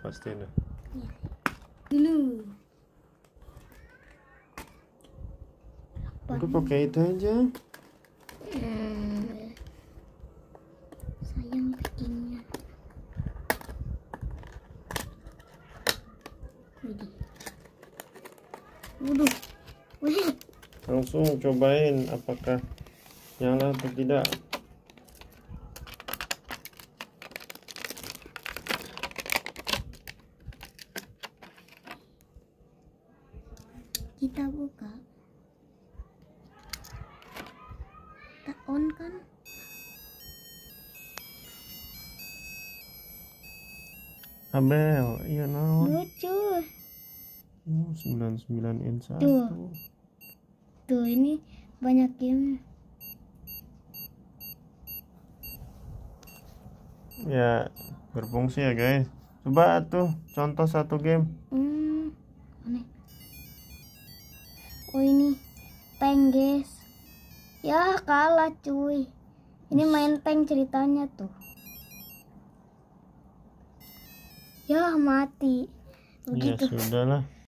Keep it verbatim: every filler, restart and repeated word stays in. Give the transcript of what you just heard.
pasti dah. Dulu. Udah pakai itu aja. Hmm. Sayang packingnya. Waduh. Wih. Langsung cobain apakah nyala atau tidak. Kita buka. Kita on kan? Abel, iya naon. Lucu. Oh, sembilan puluh sembilan inch satu. Tuh. Tuh ini banyak game. Ya, berfungsi ya guys. Coba tuh contoh satu game. Hmm. Aneh. Oh ini tank guys. Ya kalah cuy. Ini main tank ceritanya tuh. Ya mati. Ya Begitu. sudah lah.